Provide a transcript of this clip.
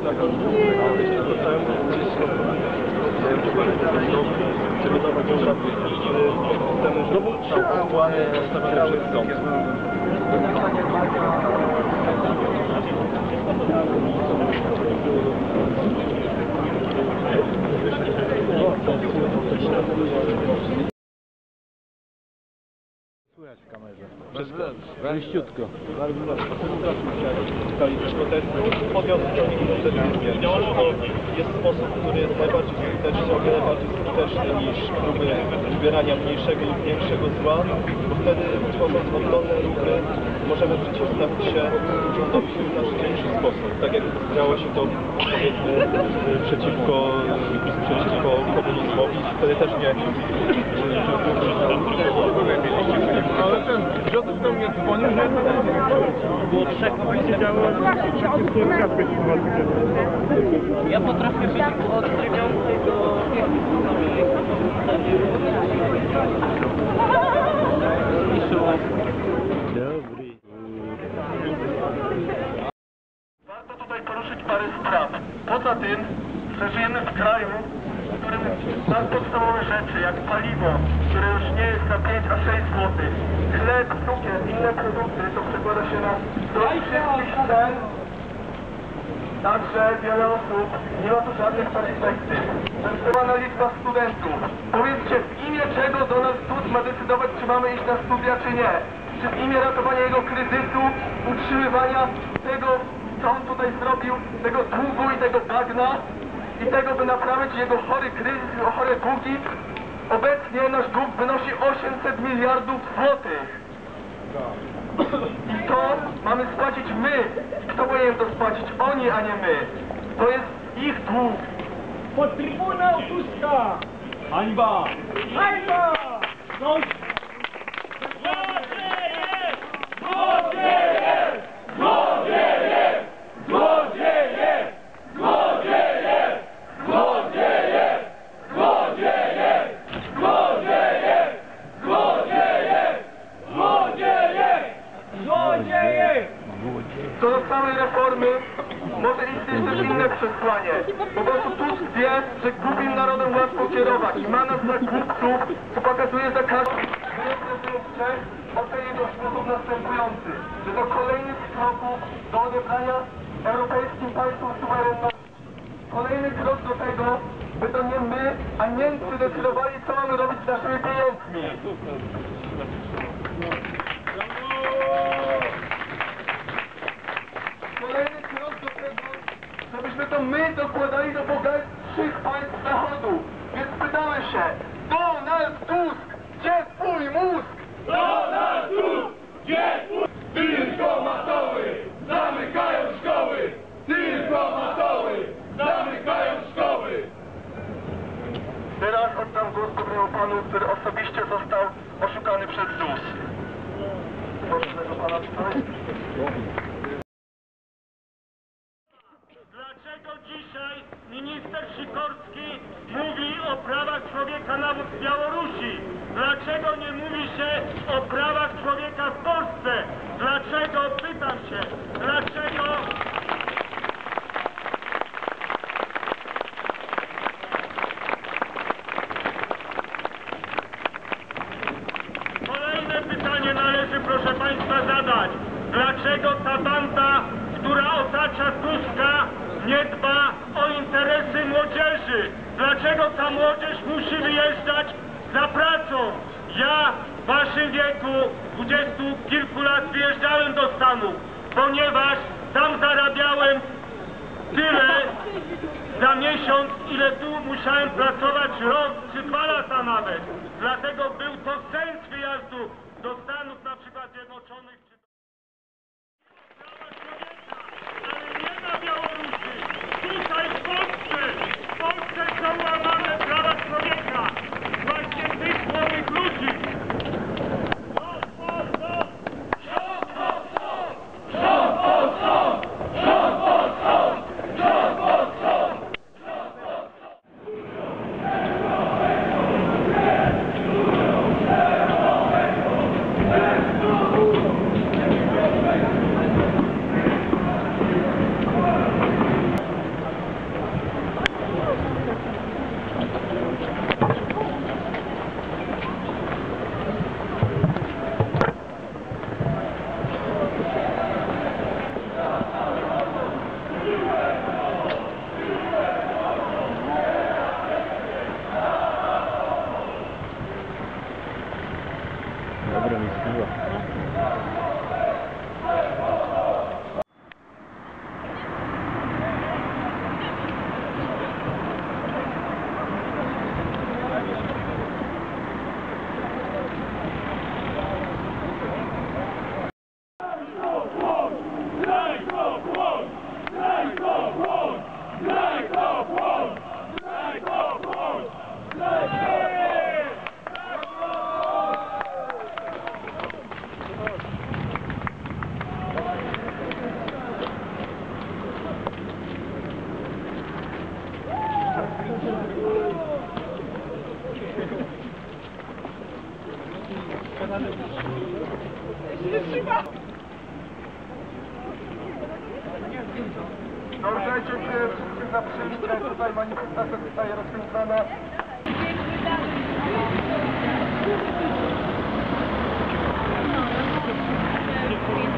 Słychać w kamerze. Wejściutko. Jest sposób, który jest najbardziej skuteczny, o wiele bardziej skuteczny niż próby wybierania mniejszego lub większego zła, bo wtedy tworząc oddolne ruchy możemy przeciwstawić się rządowi w najszybszy sposób. Tak jak działo się to powiedzmy przeciwko komunizmowi, wtedy też nie. Ale ten Józef do mnie dzwonił, że było trzech siedziało. Ja potrafię być odtrybiącej do... Dobry. Warto tutaj poruszyć parę spraw. Poza tym, że żyjemy w kraju, w którym tak podstawowe rzeczy jak paliwo, które już nie jest za 5 a 6 zł, chleb, cukier, inne produkty, to przekłada się na wszystkich cen. Także wiele osób nie ma tu żadnych perspektyw. Zdecydowana liczba studentów. Powiedzcie, w imię czego Donald Tusk ma decydować, czy mamy iść na studia, czy nie? Czy w imię ratowania jego kryzysu, utrzymywania tego, co on tutaj zrobił, tego długu i tego bagna i tego, by naprawić jego chory kryzys, jego chore długi? Obecnie nasz dług wynosi 800 miliardów złotych. I to mamy spłacić my. Kto powinien to spłacić? Oni, a nie my. To jest ich dług. Pod Trybunał Tuska! Hańba! Hańba! Co do samej reformy może istnieć też inne przesłanie. Po prostu Tusk wie, że głupim narodem łatwo kierować i ma nas za głupców, co pokazuje za każdym ocenię w sposób następujący, że to kolejny z kroków do odebrania europejskim państwom suwerenności. Kolejny krok do tego, by to nie my, a Niemcy decydowali, co mamy robić z naszymi pieniędzmi. Kolejny krok do tego, żebyśmy to my dokładali do bogatszych państw Zachodu. Więc pytamy się, Donald Tusk, gdzie twój mózg? Donald Tusk! Gdzie twój... Tylko matoły! Zamykają szkoły! Tylko matoły! Zamykają szkoły! Teraz oddam głos dobremu panu, który osobiście został oszukany przez ZUS. Proszę tego pana tutaj. Dlaczego dzisiaj minister Sikorski mówi o prawach człowieka nawet w Białorusi? Dlaczego nie mówi się o prawach człowieka w Polsce? Dlaczego? Pytam się. Dlaczego? Kolejne pytanie należy, proszę państwa, zadać. Dlaczego ta banda, która otacza Tuska, nie dba o interesy młodzieży? Dlaczego ta młodzież musi wyjeżdżać za pracą? Ja w waszym wieku, 20 kilku lat, wyjeżdżałem do Stanów, ponieważ tam zarabiałem tyle za miesiąc, ile tu musiałem pracować rok czy 2 lata nawet. Dlatego był to sens wyjazdu do Stanów, na przykład Zjednoczonych. Ale nie na Białorusi. Tutaj w Polsce są łamane prawa człowieka. Właśnie tych młodych ludzi. Dobrze, dziękuję wszystkim za przyjście. Tutaj manifestacja zostaje rozwiązana. Dziękuję.